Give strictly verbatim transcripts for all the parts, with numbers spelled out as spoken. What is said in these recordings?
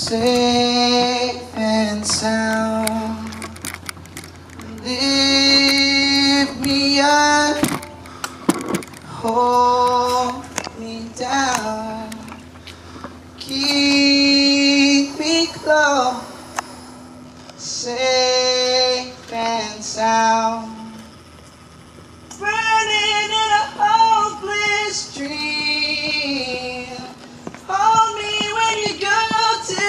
safe and sound. Lift me up, hold me down, keep me close, safe and sound. Burning in a hopeless dream, hold me when you go to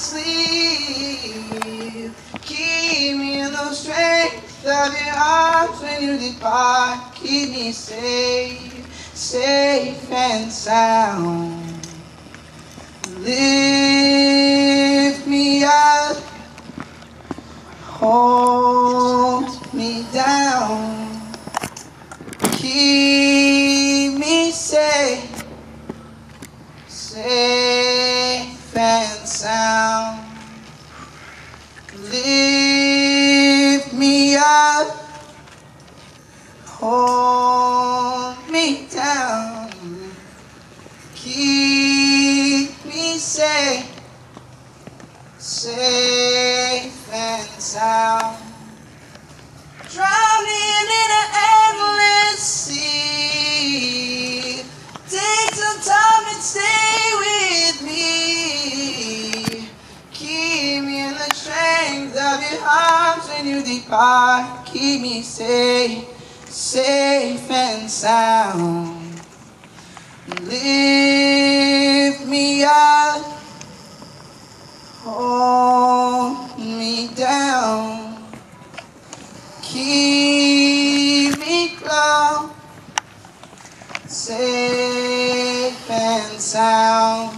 sleep, keep me in the strength of your arms when you depart, keep me safe, safe and sound. Lift me up, hold me down, keep me safe, safe and sound. Lift me up, hold me down, keep me safe, safe and sound. Drowning in an endless sea, take some time and stay with me, keep me in the strength of your arms when you depart, keep me safe, safe and sound. Lift me up, hold me down, keep me close, safe and sound.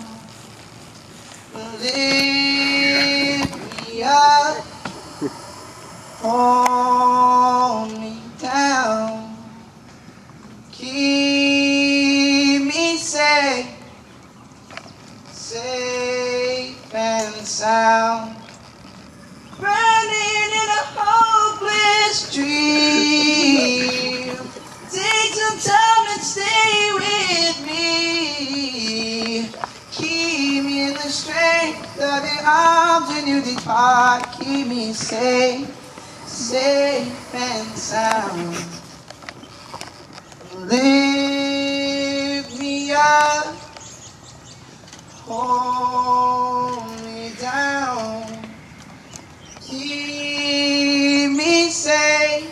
Lift me up, hold me down, keep me safe, safe and sound. Burning in a hopeless dream, take some time and stay with me, keep me in the strength of your arms when you depart, keep me safe, safe and sound. Lift me up, hold me down, keep me safe,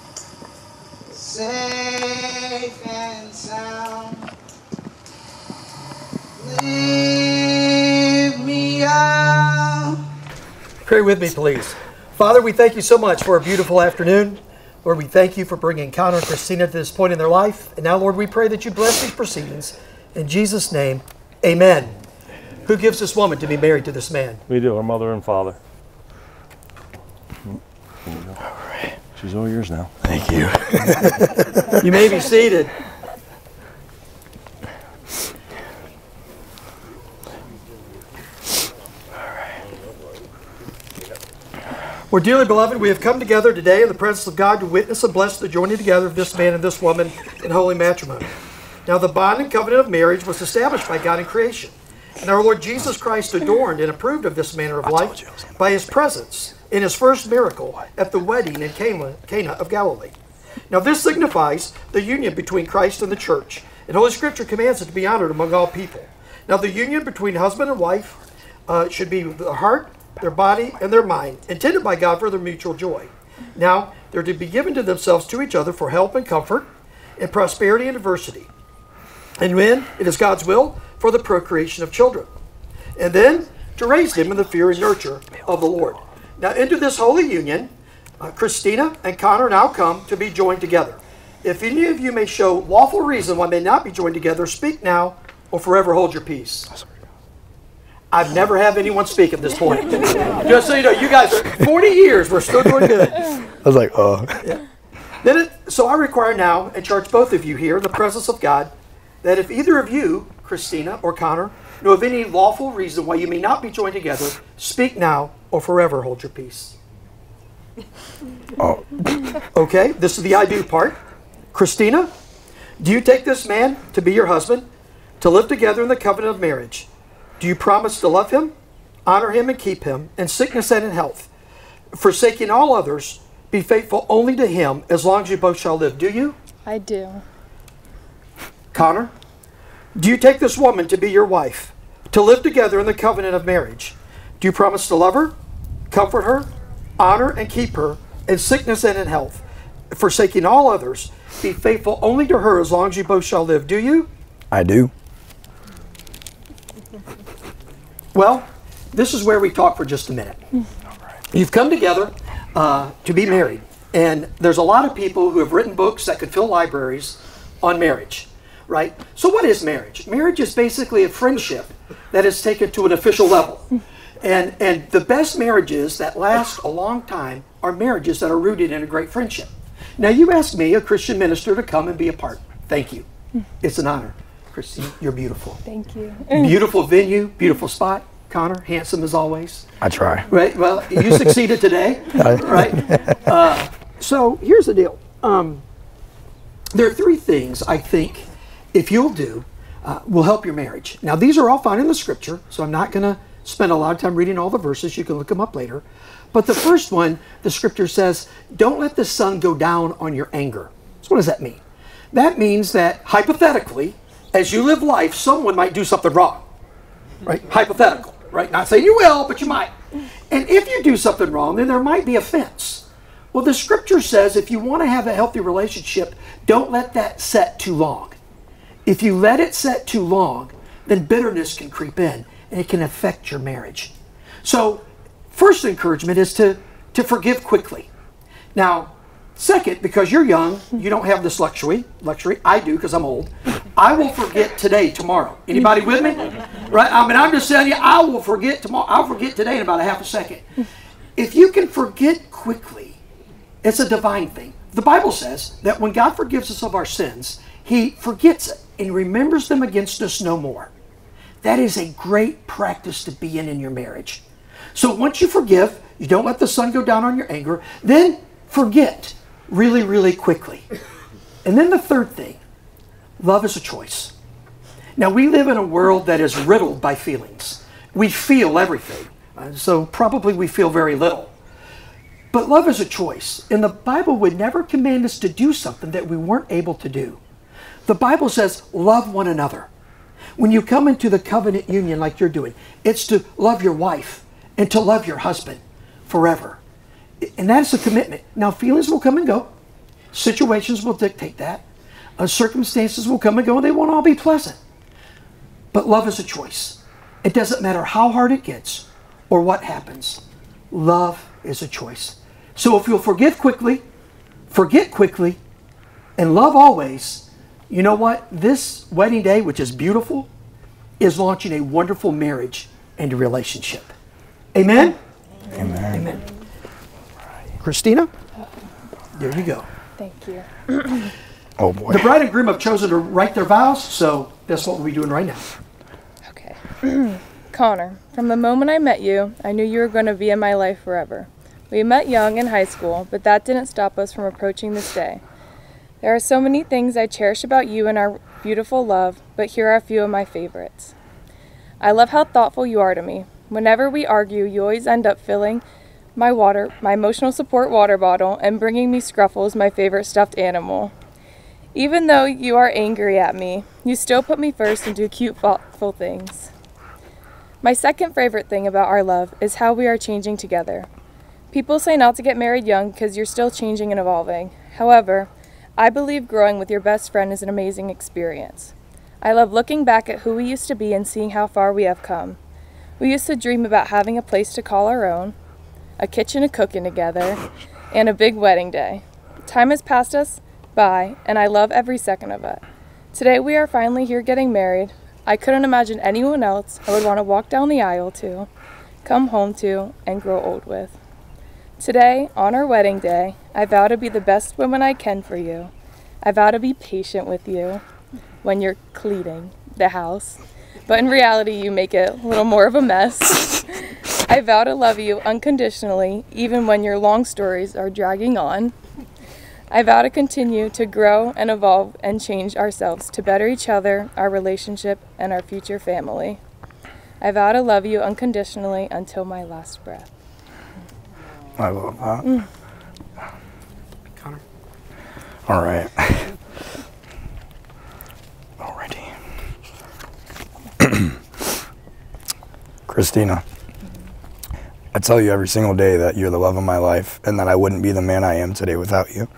safe and sound. Lift me up. Pray with me, please. Father, we thank you so much for a beautiful afternoon. Lord, we thank you for bringing Connor and Christina to this point in their life. And now, Lord, we pray that you bless these proceedings. In Jesus' name, amen. Who gives this woman to be married to this man? We do, our mother and father. All right. She's all yours now. Thank you. You may be seated. We're dearly beloved, we have come together today in the presence of God to witness and bless the joining together of this man and this woman in holy matrimony. Now the bond and covenant of marriage was established by God in creation. And our Lord Jesus Christ adorned and approved of this manner of life by his presence in his first miracle at the wedding in Cana, Cana of Galilee. Now this signifies the union between Christ and the church, and Holy Scripture commands it to be honored among all people. Now the union between husband and wife uh, should be the heart, their body, and their mind, intended by God for their mutual joy. Now they're to be given to themselves to each other for help and comfort, in prosperity and adversity. And when it is God's will, for the procreation of children. And then to raise them in the fear and nurture of the Lord. Now into this holy union, uh, Christina and Connor now come to be joined together. If any of you may show lawful reason why they not be joined together, speak now or forever hold your peace. I've never had anyone speak at this point. Just so you know, you guys are forty years, we're still doing good. I was like, oh. Yeah. Then it, so I require now, and charge both of you here in the presence of God, that if either of you, Christina or Connor, know of any lawful reason why you may not be joined together, speak now or forever hold your peace. Oh. Okay, this is the I do part. Christina, do you take this man to be your husband, to live together in the covenant of marriage? Do you promise to love him, honor him and keep him, in sickness and in health. Forsaking all others, be faithful only to him as long as you both shall live. Do you? I do. Connor, do you take this woman to be your wife, to live together in the covenant of marriage? Do you promise to love her, comfort her, honor and keep her in sickness and in health, forsaking all others, be faithful only to her as long as you both shall live? Do you? I do. Well, this is where we talk for just a minute. You've come together uh, to be married, and there's a lot of people who have written books that could fill libraries on marriage, right? So what is marriage? Marriage is basically a friendship that is taken to an official level. And, and the best marriages that last a long time are marriages that are rooted in a great friendship. Now, you asked me, a Christian minister, to come and be a part. Thank you. It's an honor. Christine, you're beautiful. Thank you. Beautiful venue, beautiful spot. Connor, handsome as always. I try. Right, well, you succeeded today, right? Uh, so here's the deal. Um, there are three things I think, if you'll do, uh, will help your marriage. Now, these are all found in the scripture, so I'm not going to spend a lot of time reading all the verses. You can look them up later. But the first one, the scripture says, don't let the sun go down on your anger. So what does that mean? That means that, hypothetically, as you live life, someone might do something wrong, right? Hypothetical, right? Not saying you will, but you might. And if you do something wrong, then there might be offense. Well, the scripture says if you want to have a healthy relationship, don't let that set too long. If you let it set too long, then bitterness can creep in, and it can affect your marriage. So, first encouragement is to, to forgive quickly. Now, second, because you're young, you don't have this luxury. Luxury, I do because I'm old. I will forget today, tomorrow. Anybody with me? Right? I mean, I'm just telling you, I will forget tomorrow. I'll forget today in about a half a second. If you can forget quickly, it's a divine thing. The Bible says that when God forgives us of our sins, he forgets it and remembers them against us no more. That is a great practice to be in in your marriage. So once you forgive, you don't let the sun go down on your anger, then forget really, really quickly. And then the third thing, love is a choice. Now, we live in a world that is riddled by feelings. We feel everything, uh, so probably we feel very little. But love is a choice, and the Bible would never command us to do something that we weren't able to do. The Bible says, love one another. When you come into the covenant union like you're doing, it's to love your wife and to love your husband forever. And that is a commitment. Now, feelings will come and go. Situations will dictate that. Uh, circumstances will come and go, and they won't all be pleasant. But love is a choice. It doesn't matter how hard it gets or what happens. Love is a choice. So if you'll forgive quickly, forget quickly, and love always, you know what? This wedding day, which is beautiful, is launching a wonderful marriage and a relationship. Amen? Amen. Amen. Christina, there you go. Thank you. Oh boy. The bride and groom have chosen to write their vows, so that's what we'll be doing right now. Okay. Connor, from the moment I met you, I knew you were going to be in my life forever. We met young in high school, but that didn't stop us from approaching this day. There are so many things I cherish about you and our beautiful love, but here are a few of my favorites. I love how thoughtful you are to me. Whenever we argue, you always end up filling my water, my emotional support water bottle, and bringing me Scruffles, my favorite stuffed animal. Even though you are angry at me, you still put me first and do cute, thoughtful things. My second favorite thing about our love is how we are changing together. People say not to get married young because you're still changing and evolving. However, I believe growing with your best friend is an amazing experience. I love looking back at who we used to be and seeing how far we have come. We used to dream about having a place to call our own, a kitchen to cook in together, and a big wedding day. Time has passed us by, and I love every second of it. Today we are finally here getting married. I couldn't imagine anyone else I would want to walk down the aisle to, come home to, and grow old with. Today, on our wedding day, I vow to be the best woman I can for you. I vow to be patient with you when you're cleaning the house, but in reality you make it a little more of a mess. I vow to love you unconditionally, even when your long stories are dragging on. I vow to continue to grow and evolve and change ourselves to better each other, our relationship, and our future family. I vow to love you unconditionally until my last breath. I love that. Mm. Connor. All right. Alrighty. Christina, I tell you every single day that you're the love of my life and that I wouldn't be the man I am today without you.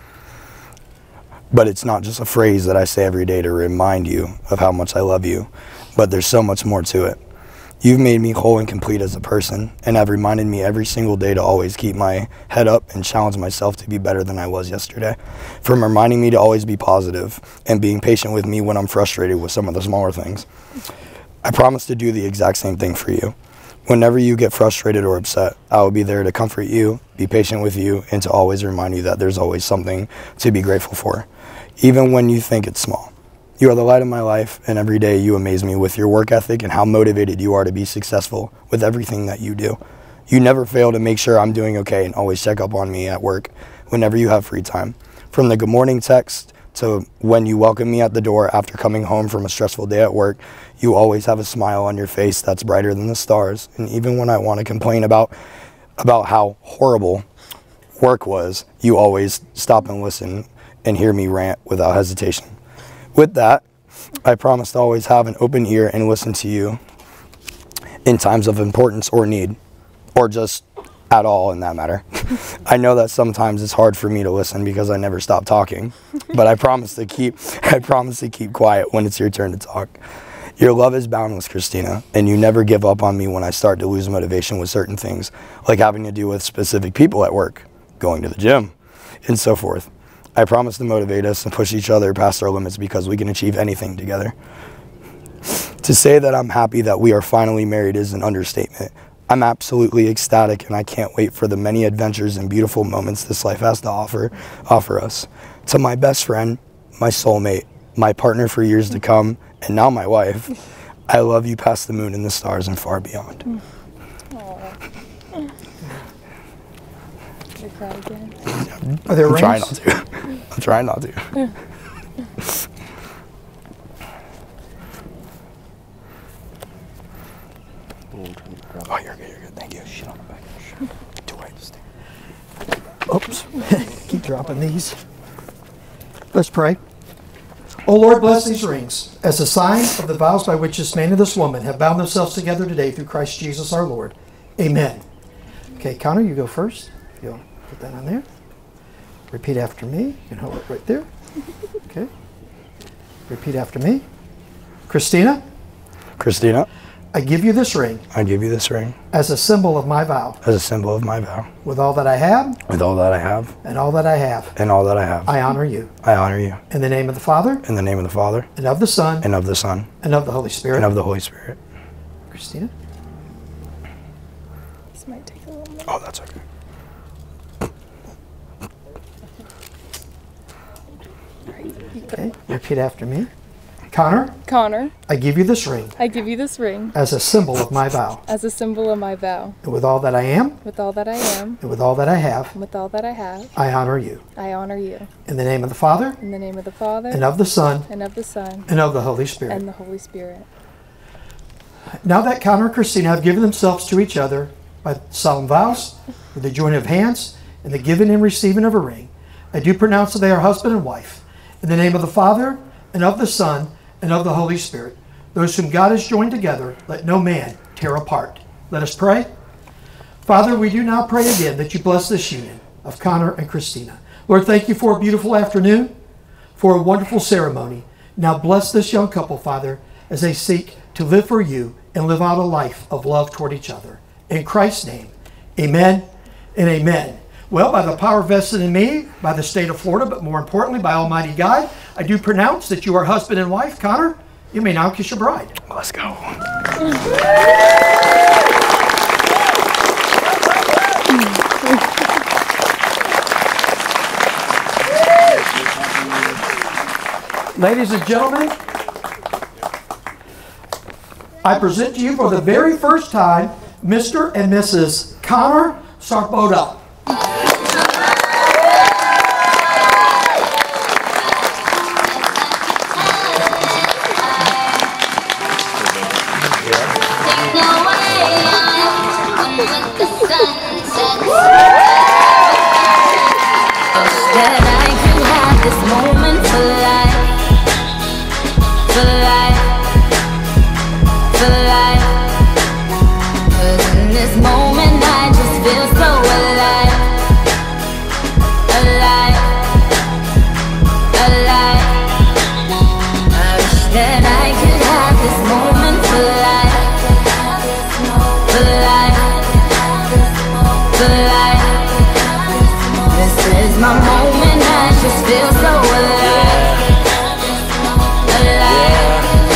But it's not just a phrase that I say every day to remind you of how much I love you, but there's so much more to it. You've made me whole and complete as a person, and have reminded me every single day to always keep my head up and challenge myself to be better than I was yesterday. From reminding me to always be positive and being patient with me when I'm frustrated with some of the smaller things. I promise to do the exact same thing for you. Whenever you get frustrated or upset, I will be there to comfort you, be patient with you, and to always remind you that there's always something to be grateful for, even when you think it's small. You are the light of my life, and every day you amaze me with your work ethic and how motivated you are to be successful with everything that you do. You never fail to make sure I'm doing okay and always check up on me at work whenever you have free time. From the good morning text to when you welcome me at the door after coming home from a stressful day at work, you always have a smile on your face that's brighter than the stars. And even when I want to complain about, about how horrible work was, you always stop and listen and hear me rant without hesitation. With that, I promise to always have an open ear and listen to you in times of importance or need, or just at all in that matter. I know that sometimes it's hard for me to listen because I never stop talking, but I promise to keep I promise to keep quiet when it's your turn to talk. Your love is boundless, Christina, and you never give up on me when I start to lose motivation with certain things, like having to do with specific people at work, going to the gym, and so forth. I promise to motivate us and push each other past our limits because we can achieve anything together. To say that I'm happy that we are finally married is an understatement. I'm absolutely ecstatic, and I can't wait for the many adventures and beautiful moments this life has to offer, offer us. To my best friend, my soulmate, my partner for years to come, and now my wife, I love you past the moon and the stars and far beyond. Aww. You cry again? Are there I'm rings? trying not to. I'm trying not to. Oh, you're good, you're good. Thank you. Shit on the back. Two ways. Oops. Keep dropping these. Let's pray. O Lord, bless these rings as a sign of the vows by which this man and this woman have bound themselves together today through Christ Jesus our Lord. Amen. Okay, Connor, you go first. You'll put that on there. Repeat after me. You can hold it right there. Okay. Repeat after me. Christina, Christina, I give you this ring I give you this ring as a symbol of my vow, as a symbol of my vow. with all that I have With all that I have and all that I have. and all that I have, I honor you. I honor you. In the name of the Father, In the name of the Father, and of the Son, and of the Son, and of the Holy Spirit. and of the Holy Spirit. Christina? This might take a little minute. Oh, that's okay. Okay, repeat after me. Connor, Connor, I give you this ring I give you this ring as a symbol of my vow, as a symbol of my vow. and with all that I am, With all that I am, and with all that I have, and with all that I have, I honor you. I honor you. In the name of the Father, In the name of the Father, and of the Son, and of the Son, and of the Holy Spirit. and the Holy Spirit. Now that Connor and Christina have given themselves to each other by solemn vows, with the joining of hands, and the giving and receiving of a ring, I do pronounce that they are husband and wife. In the name of the Father, and of the Son, and of the Holy Spirit. Those whom God has joined together, let no man tear apart. Let us pray. Father, we do now pray again that you bless this union of Connor and Christina. Lord, thank you for a beautiful afternoon, for a wonderful ceremony. Now bless this young couple, Father, as they seek to live for you and live out a life of love toward each other. In Christ's name, amen and amen. Well, by the power vested in me, by the state of Florida, but more importantly, by Almighty God, I do pronounce that you are husband and wife. Connor, you may now kiss your bride. Let's go. Ladies and gentlemen, I present to you for the very first time Mister and Missus Connor Sarboda. No when the sun sets. Wish that I could have this moment for life, for life, for life. 'Cause in this moment I just feel so alive, alive, alive. I wish that I could have this moment for life, for life, for life. This is my moment, I just feel so alive, alive,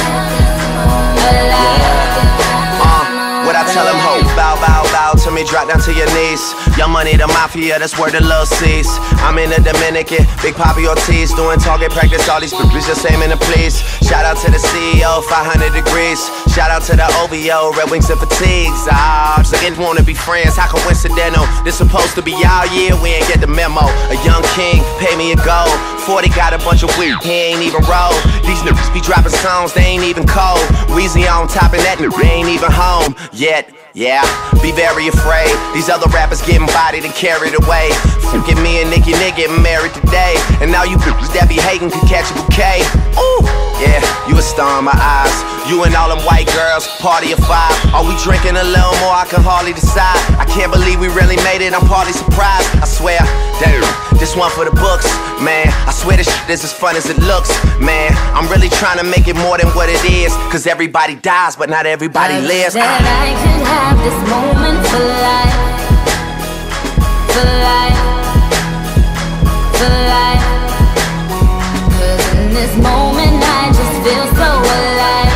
alive. What I tell them, ho, bow, bow, bow to me, drop down to your knees. Young Money, the mafia, that's where the love sees. I'm in the Dominican, Big Papi Ortiz, doing target practice, all these bitches just aiming to please. Shout out to the C E O, five hundred degrees. Shout out to the O V O, Red Wings and Fatigues. Ah, so they wanna be friends, how coincidental? This supposed to be y'all year, we ain't get the memo. A young king, pay me a gold. forty got a bunch of weed, he ain't even roll. These niggas be dropping songs, they ain't even cold. Weezy on top of that, they ain't even home yet. Yeah, be very afraid. These other rappers getting bodied and carried away. Fucking me and Nicki Nick getting married today. And now you bitches that be hating could catch a bouquet. Ooh, yeah, you a star in my eyes. You and all them white girls, party of five. Are we drinking a little more? I can hardly decide. I can't believe we really made it, I'm partly surprised. I swear, damn, this one for the books, man. I swear this shit is as fun as it looks, man. I'm really trying to make it more than what it is. Cause everybody dies, but not everybody I lives. wish that I could have this moment for life, for life, for life. 'Cause in this moment I just feel so alive,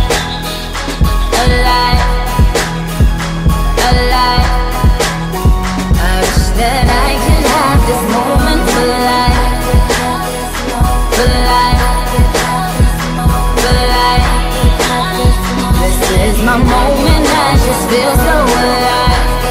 alive, alive. I wish that I could have this moment for life, for life, for life. This is my moment, I just feel so alive,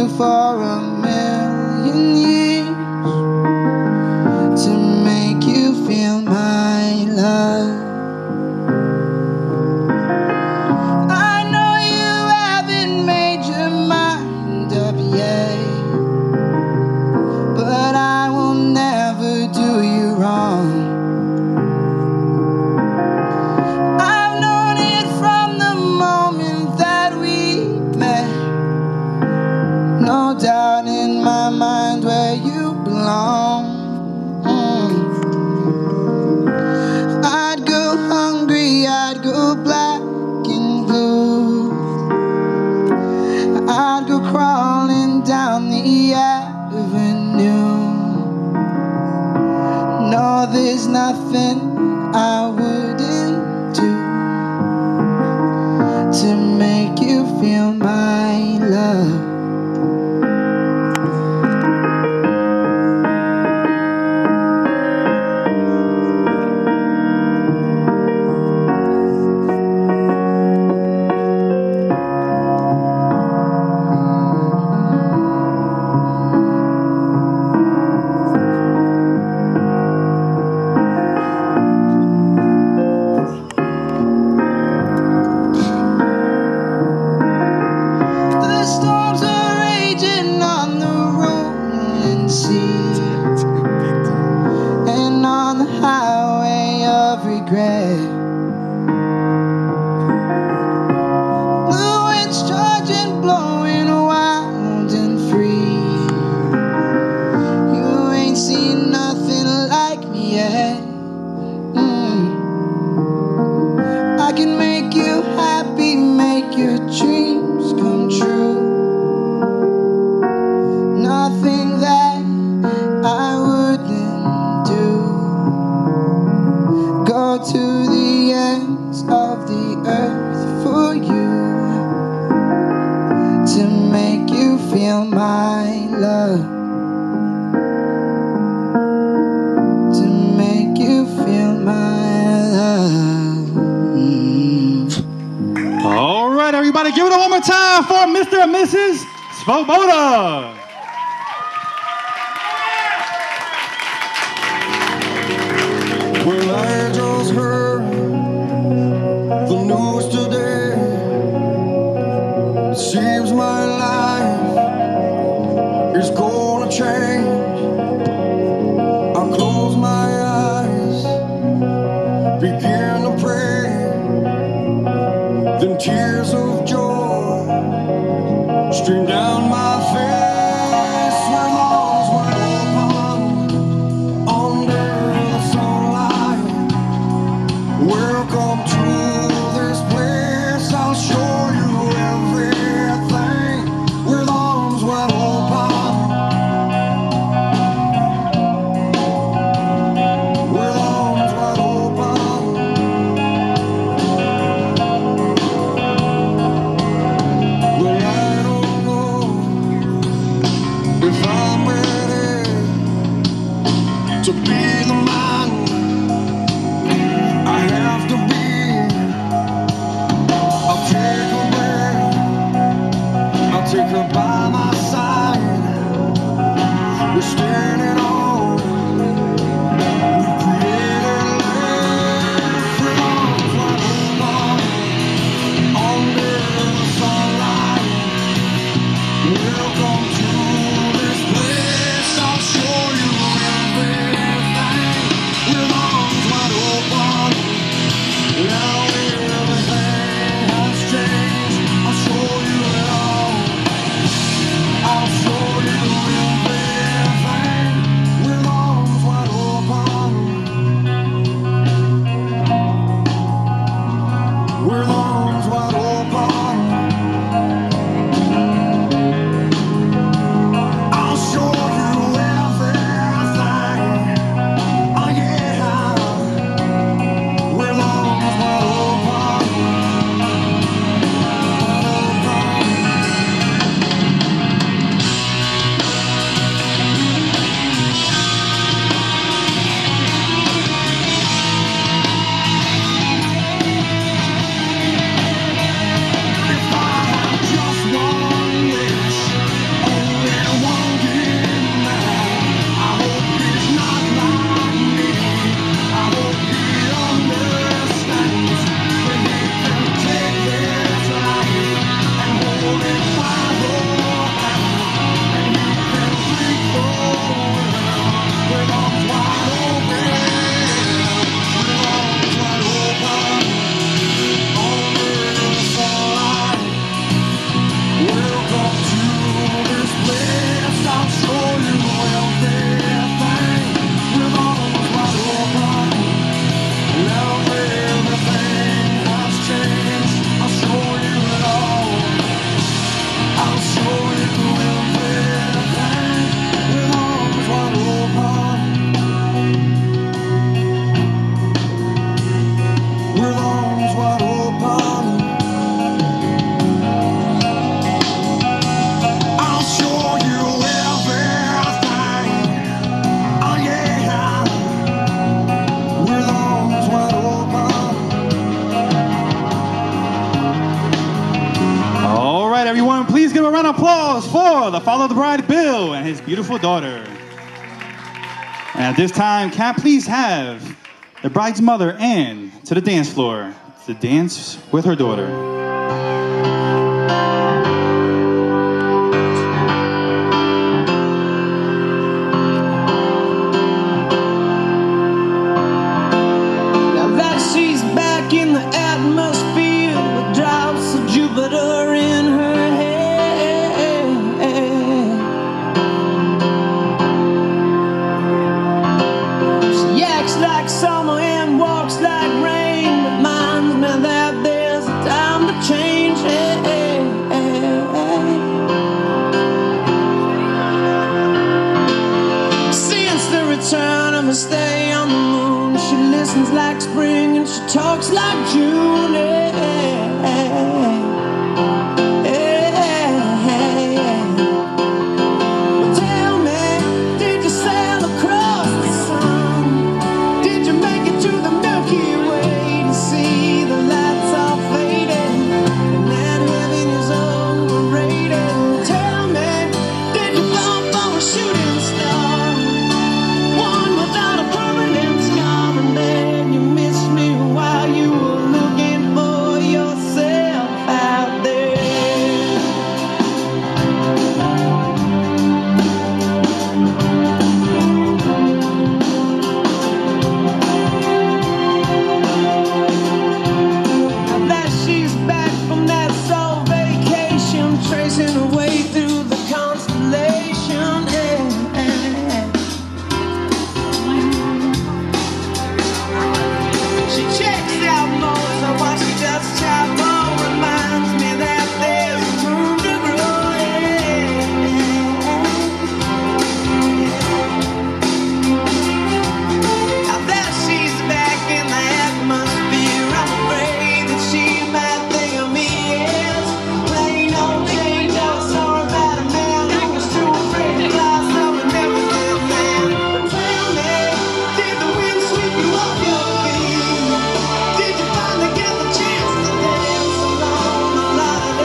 you for a million years to make you feel my love. I know you haven't made your mind up yet, but I will never do you wrong. I've known it from the moment that we met. No doubt in my mind where you belong. Mm. I'd go hungry, I'd go black and blue. I'd go crawling down the avenue. No, there's nothing I wouldn't do to make you feel my love. Give it one more time for Mister and Missus Svoboda. Well, I just heard the news today. It seems my life is gonna change. I close my eyes, begin to pray, then tears of stream down my face where lungs were open under the sunlight. Welcome to this place, I'll show you everything with arms wide open applause for the father of the bride, Bill, and his beautiful daughter. And at this time, can I please have the bride's mother, Ann, to the dance floor to dance with her daughter. Now that she's back in the atmosphere with drops of Jupiter in her head. She acts like summer and walks like rain, reminds me that there's a time to change. Since the return of her stay on the moon, she listens like spring and she talks like June. Tell me, did you sail across the sun? Did you make it to the Milky Way to see the lights all fading and that heaven is overrated? Tell me, did you fall for a shooting star, one without a permanent scar, and then you missed me while you were looking for yourself out there? Now that she's back from that soul vacation, tracing her way through the constellation. She checks out Mozart while she does Chapo, reminds me that there's room to grow. Now that she's back in the atmosphere, I'm afraid that she might think of me as plain old Jane Doe, or about a man who was too afraid to fly, so he never did land. But tell me, did the wind sweep you off your feet? Did you finally get the chance to dance along the line?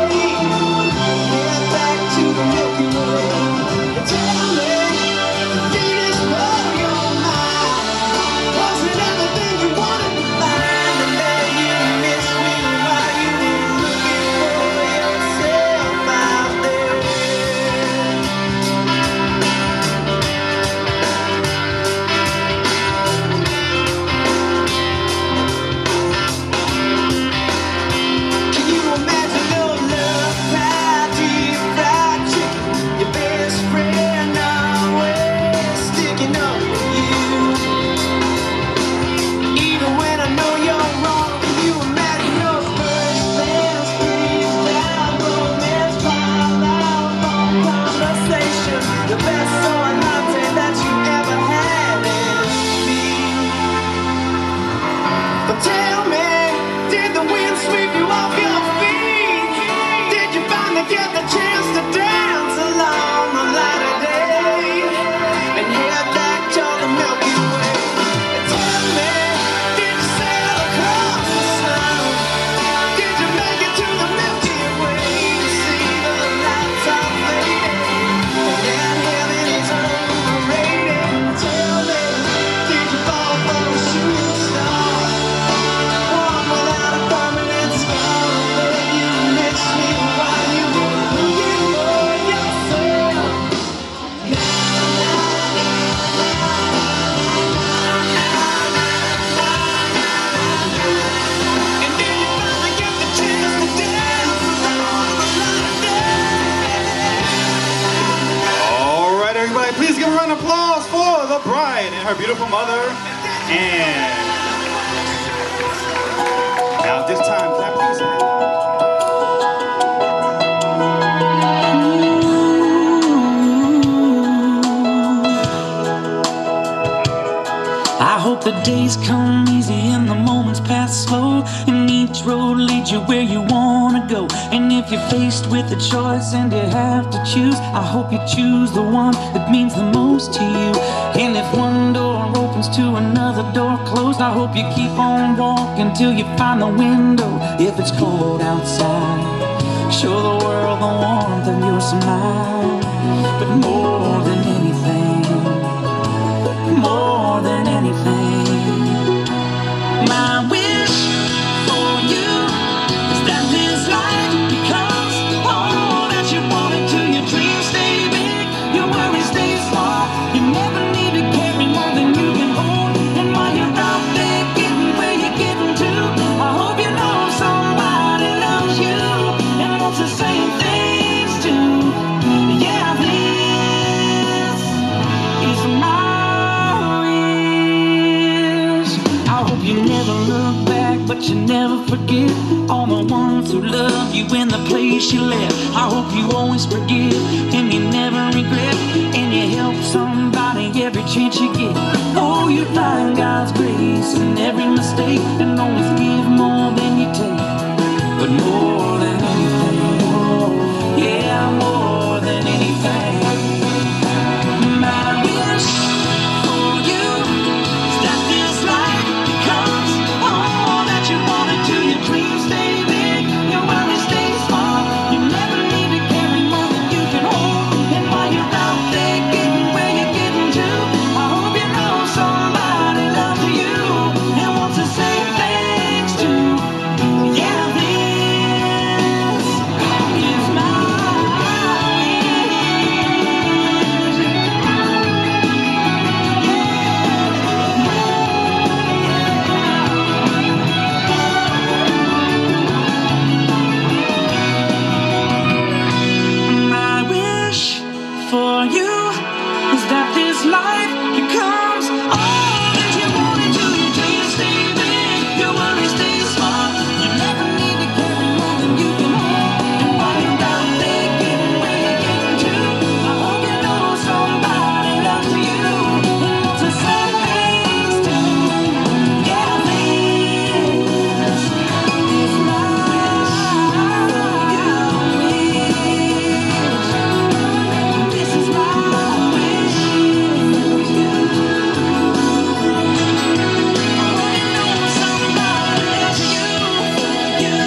Head back to the Milky Way. Tell me, Venus blow your mind? Was it everything you wanted to find? And then you missed me while you were looking for yourself out there. Can you imagine your love pie, deep fried chicken, your best friend always sticking up for you? Even when I know you're wrong, can you imagine your first dance, freeze down, romance, pile out, phone conversation, the best soy latte that you ever had in me? But tell me, did the wind sweep you off your feet? Did you finally get the chance to dance along the light of day and head back to the Milky Way? Tell me, did you sail across the sun? Did you make it to the Milky Way to see the lights all fading and that heaven is overrated? Tell me, did you fall for a shooting star, one without a permanent scar? Then you missed me while you were looking for yourself. And did you finally get the chance to dance along the light of day? All right, everybody, please give a round of applause for the bride and her beautiful mother, Ann. Now, this time, can I please have... I hope the days come easy and the moments pass slow, and each road leads you where you wanna go. And if you're faced with a choice and you have to choose, I hope you choose the one that means the most to you. And if one door opens to another door closed, I hope you keep on walking till you find the window. If it's cold outside, Show the world the warmth of your smile. But more than anything, more than anything, my wish for you is that this life becomes all that you wanted to. Your dreams stay big, your worries stay small. You never need to carry more than you can hold. And while you're out there getting where you're getting to, I hope you know somebody loves you and wants the same things too. Yeah, this is my wish. I hope you never look back, but you never forget all the ones who love you in the place you left. I hope you always forgive and you never regret, and you help somebody every chance you get. Oh, you find God's grace in every mistake and always give more than you take. But more than anything, yeah, more than anything, my wish for you is that this life becomes all that you wanted to. Your dreams stay big, your worries stay small. You never need to carry more than you can hold. And while you're out there getting where you're getting to, I hope you know somebody loves you and wants the same things too. Yeah, this is my My wish for you is that this life becomes all that you wanted to. Your dreams stay big, your worries stay small. You never need to carry more than you can hold. And while you're out there getting where you're getting to, I hope you know somebody loves you and wants the same things too. Yeah, this is my This is my wish. Somebody loves you, you.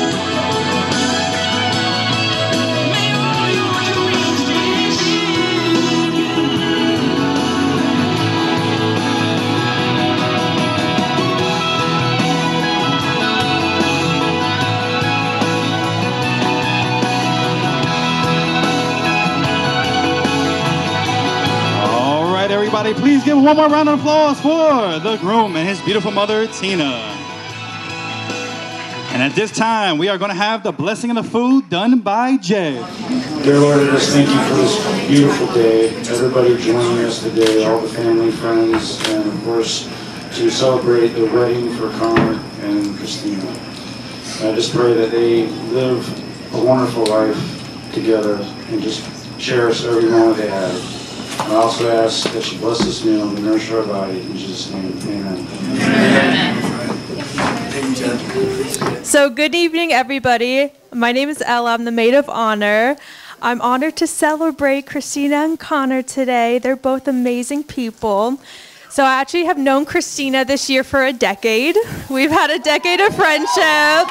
May all your dreams stay All right, everybody, please give one more round of applause for the groom and his beautiful mother, Tina. And at this time, we are going to have the blessing of the food done by Jay. Dear Lord, I just thank you for this beautiful day. Everybody joining us today, all the family, friends, and of course, to celebrate the wedding for Connor and Christina. I just pray that they live a wonderful life together and just cherish every moment they have. I also ask that you bless this meal and nourish our body. In Jesus' name, amen. So good evening, everybody. My name is Ella. I'm the maid of honor. I'm honored to celebrate Christina and Connor today. They're both amazing people. So I actually have known Christina this year for a decade. We've had a decade of friendship.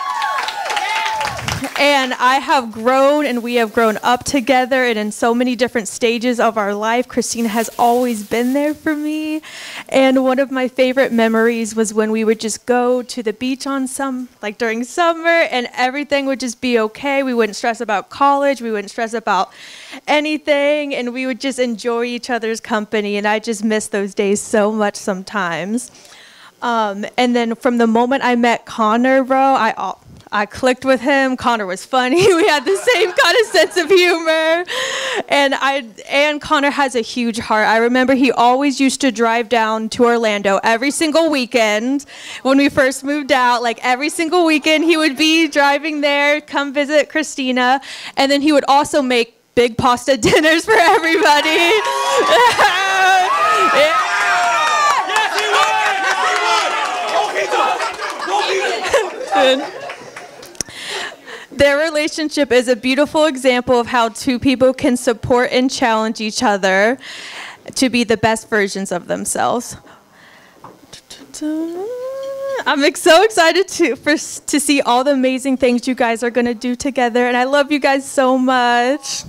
And I have grown and we have grown up together and in so many different stages of our life. Christina has always been there for me. And one of my favorite memories was when we would just go to the beach on some, like during summer, and everything would just be okay. We wouldn't stress about college. We wouldn't stress about anything. And we would just enjoy each other's company. And I just miss those days so much sometimes. Um, and then from the moment I met Connor, bro, I... I clicked with him. Connor was funny. We had the same kind of sense of humor. And I and Connor has a huge heart. I remember he always used to drive down to Orlando every single weekend when we first moved out. Like every single weekend he would be driving there, come visit Christina. And then he would also make big pasta dinners for everybody. Yeah. Good. Their relationship is a beautiful example of how two people can support and challenge each other to be the best versions of themselves. I'm ex- so excited to for s- to see all the amazing things you guys are going to do together, and I love you guys so much.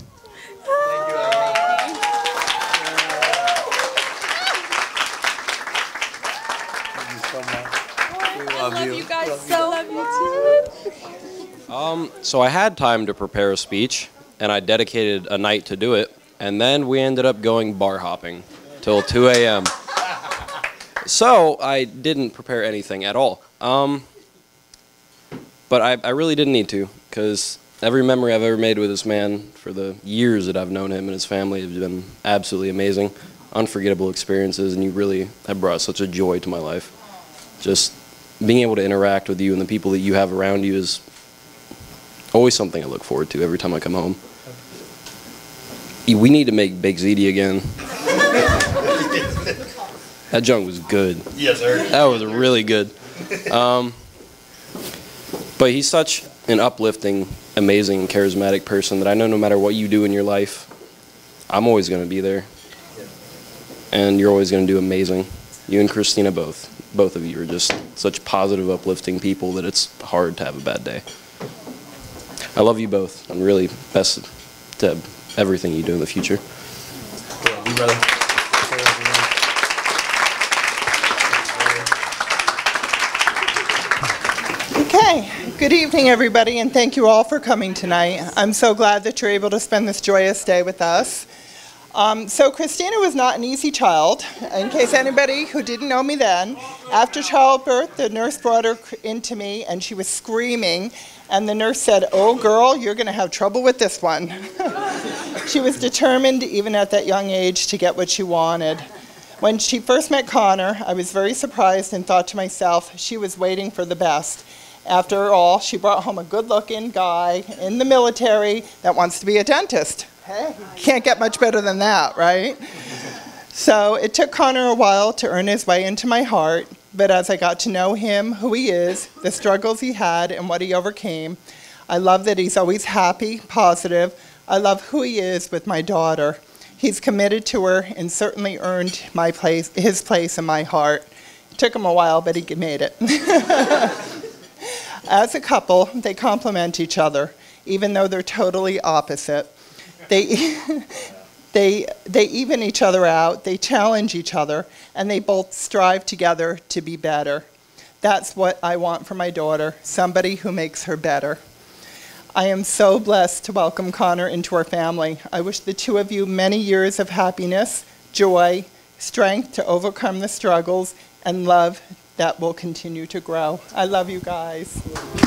I love you guys so much. Um, so I had time to prepare a speech, and I dedicated a night to do it, and then we ended up going bar hopping till two a m So I didn't prepare anything at all. Um, but I, I really didn't need to, because every memory I've ever made with this man for the years that I've known him and his family have been absolutely amazing, unforgettable experiences, and you really have brought such a joy to my life. Just being able to interact with you and the people that you have around you is always something I look forward to every time I come home. We need to make Baked Ziti again. That junk was good. Yes, sir. That was really good. Um, but he's such an uplifting, amazing, charismatic person that I know no matter what you do in your life, I'm always going to be there. And you're always going to do amazing. You and Christina both. Both of you are just such positive, uplifting people that it's hard to have a bad day. I love you both, and really best to everything you do in the future. Yeah, you brother. Okay, good evening everybody, and thank you all for coming tonight. I'm so glad that you're able to spend this joyous day with us. Um, so Christina was not an easy child. In case anybody who didn't know me then, after childbirth, the nurse brought her into me and she was screaming, and the nurse said, "Oh girl, you're going to have trouble with this one." She was determined, even at that young age, to get what she wanted. When she first met Connor, I was very surprised and thought to myself, she was waiting for the best. After all, she brought home a good-looking guy in the military that wants to be a dentist. Hey, can't get much better than that, right? So it took Connor a while to earn his way into my heart, but as I got to know him, who he is, the struggles he had, and what he overcame, I love that he's always happy, positive. I love who he is with my daughter. He's committed to her and certainly earned my place, his place in my heart. It took him a while, but he made it. As a couple, they complement each other, even though they're totally opposite. They, they, they even each other out, they challenge each other, and they both strive together to be better. That's what I want for my daughter, somebody who makes her better. I am so blessed to welcome Connor into our family. I wish the two of you many years of happiness, joy, strength to overcome the struggles, and love that will continue to grow. I love you guys.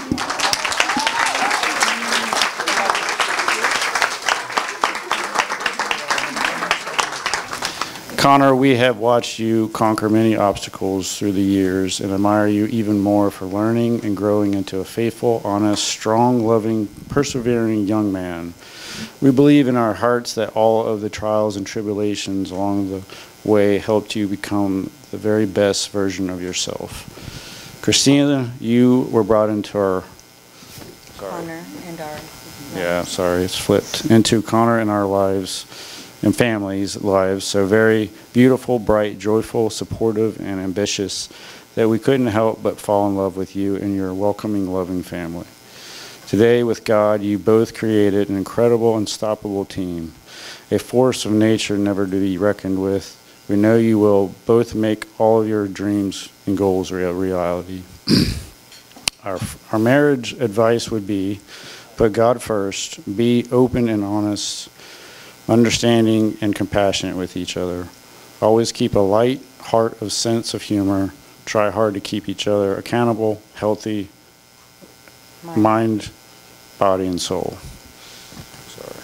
Connor, we have watched you conquer many obstacles through the years and admire you even more for learning and growing into a faithful, honest, strong, loving, persevering young man. We believe in our hearts that all of the trials and tribulations along the way helped you become the very best version of yourself. Christina, you were brought into our... Connor and our... Yeah, sorry, it's flipped. Into Connor and our lives and families' lives, so very beautiful, bright, joyful, supportive, and ambitious that we couldn't help but fall in love with you and your welcoming, loving family. Today, with God, you both created an incredible, unstoppable team, a force of nature never to be reckoned with. We know you will both make all of your dreams and goals a reality. our, our marriage advice would be, put God first, be open and honest, understanding and compassionate with each other. Always keep a light heart of sense of humor. Try hard to keep each other accountable, healthy, mind, mind body, and soul. Sorry.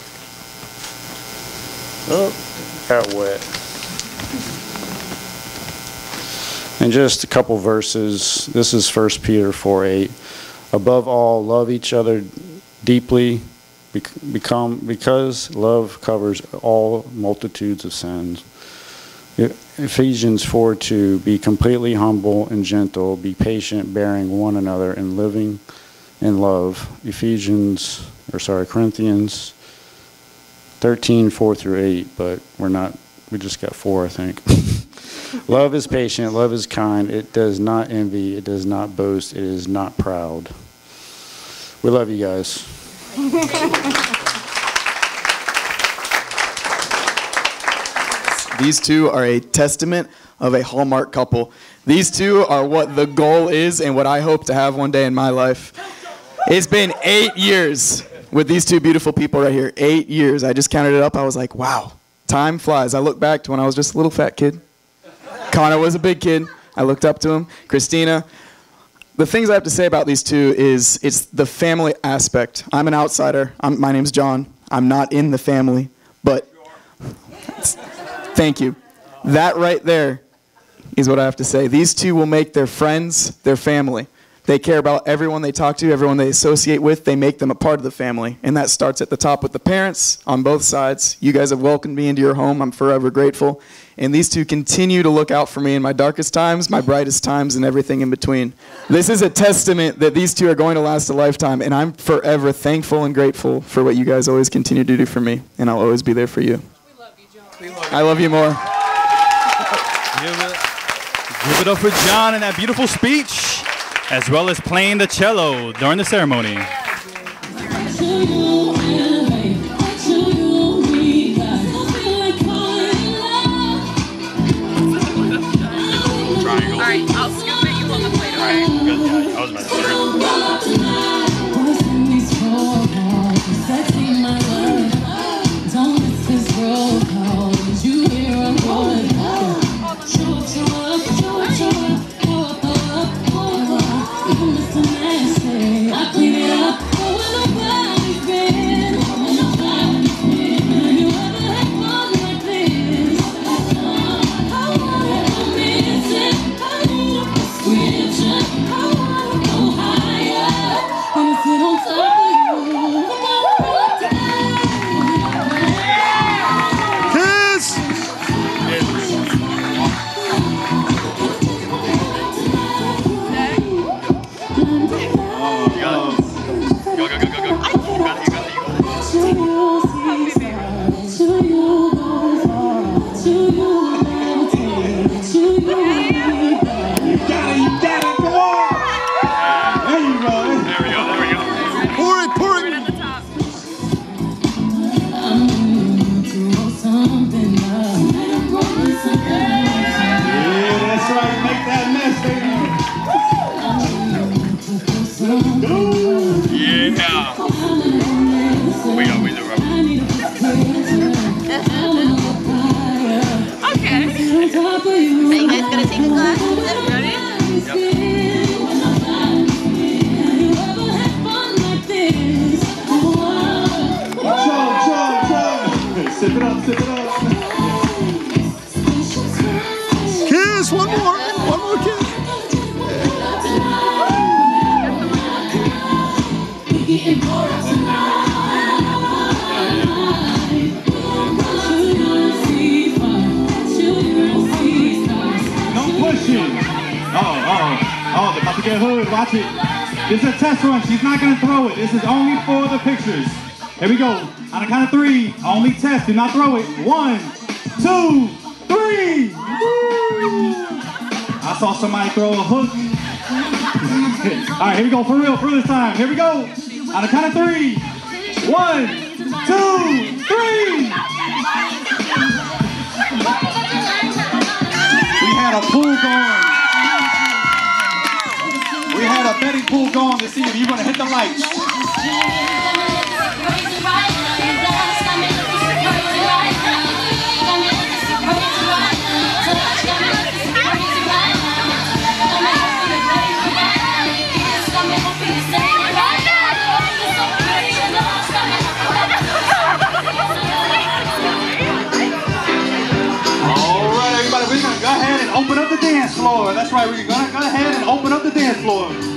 Oh, got wet. And just a couple verses. This is First Peter four eight. Above all, love each other deeply, become because love covers all multitudes of sins. Ephesians four two, be completely humble and gentle, be patient, bearing one another and living in love. Ephesians, or sorry, Corinthians thirteen four through eight, but we're not, we just got four, I think. Love is patient. Love is kind. It does not envy. It does not boast. It is not proud. We love you guys. These two are a testament of a Hallmark couple. These two are what the goal is and what I hope to have one day in my life. It's been eight years with these two beautiful people right here. Eight years. I just counted it up. I was like, wow, time flies. I look back to when I was just a little fat kid. Connor was a big kid. I looked up to him. Christina. The things I have to say about these two is it's the family aspect. I'm an outsider. I'm, my name's John. I'm not in the family, but thank you. That right there is what I have to say. These two will make their friends their family. They care about everyone they talk to, everyone they associate with. They make them a part of the family. And that starts at the top with the parents on both sides. You guys have welcomed me into your home. I'm forever grateful. And these two continue to look out for me in my darkest times, my brightest times, and everything in between. This is a testament that these two are going to last a lifetime. And I'm forever thankful and grateful for what you guys always continue to do for me. And I'll always be there for you. We love you, John. We love I love you more. Give it, give it up for John and that beautiful speech, as well as playing the cello during the ceremony. All right, I'll scoop it. You on the plate, okay? Good. I was about to say. Sip it up, sip it up. Kiss, one more, one more kiss. No pushing. Oh, oh, oh, they're about to get hood. Watch it. This is a test run. She's not going to throw it. This is only for the pictures. Here we go. On the count of three, only test. Do not throw it. One, two, three. Woo. I saw somebody throw a hook. All right, here we go. For real, for real this time. Here we go. On the count of three. One, two, three. We had a pool going. We had a betting pool going to see if you're going to hit the lights. Open up the dance floor. That's right, we're gonna go ahead and open up the dance floor.